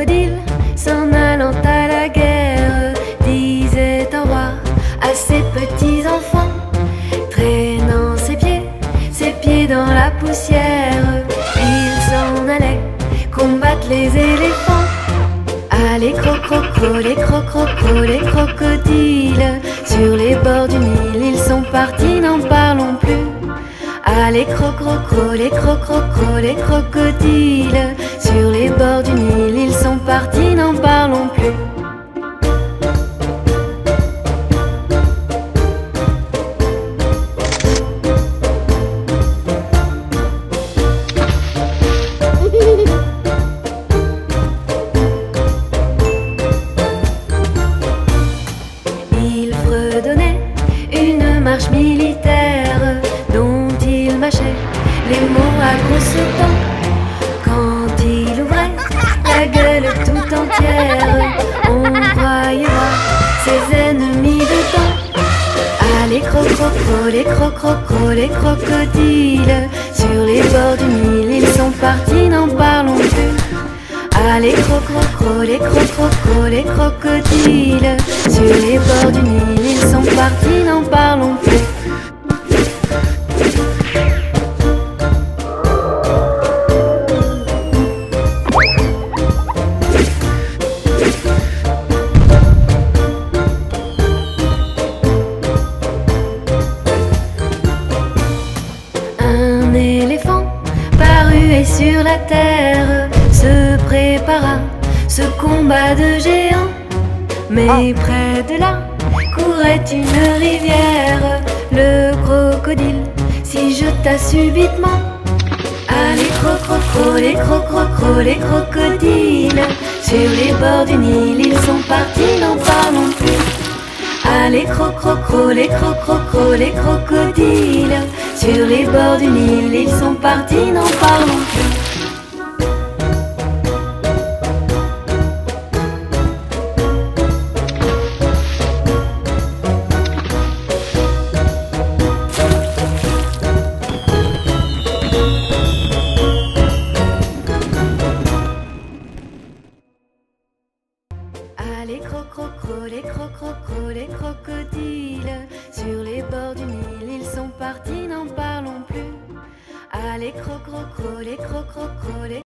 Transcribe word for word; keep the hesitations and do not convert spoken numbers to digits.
crocodile, s'en allant à la guerre, disait au roi à ses petits enfants, traînant ses pieds, ses pieds dans la poussière, il s'en allait combattre les éléphants. Ah, les crococros, les crococros, les crocodiles, sur les bords du Nil, ils sont partis, n'en parlons plus. Ah, les crococros, les crococros, les crocodiles, sur les bords du Nil, ils sont partis, n'en parlons plus. Il fredonnait une marche militaire dont il mâchait les mots à grosses dents. Quand il ouvrait la gueule tout entière, on croyait voir ses ennemis dedans. Ah, les crococros, les crococros, les crocodiles, sur les bords du Nil, ils sont partis, n'en parlons plus. Ah, les crococros, les crococros, les crocodiles, sur les bords du Nil, ils sont partis, n'en parlons plus. Un éléphant parut et sur la terre se prépara ce combat de géants. Mais près de là courait une rivière, le crocodile s'y jeta subitement. Ah, les crococros, les crococros, les crocodiles, sur les bords du Nil, ils sont partis, n'en parlons plus. Ah, les crococros, les crococros, les crocodiles, sur les bords du Nil, ils sont partis, n'en parlons plus. Ah, les crococros, les crococros, les crocodiles, sur les bords du Nil, ils sont partis, n'en parlons plus. Ah, les crococros, les crococros, les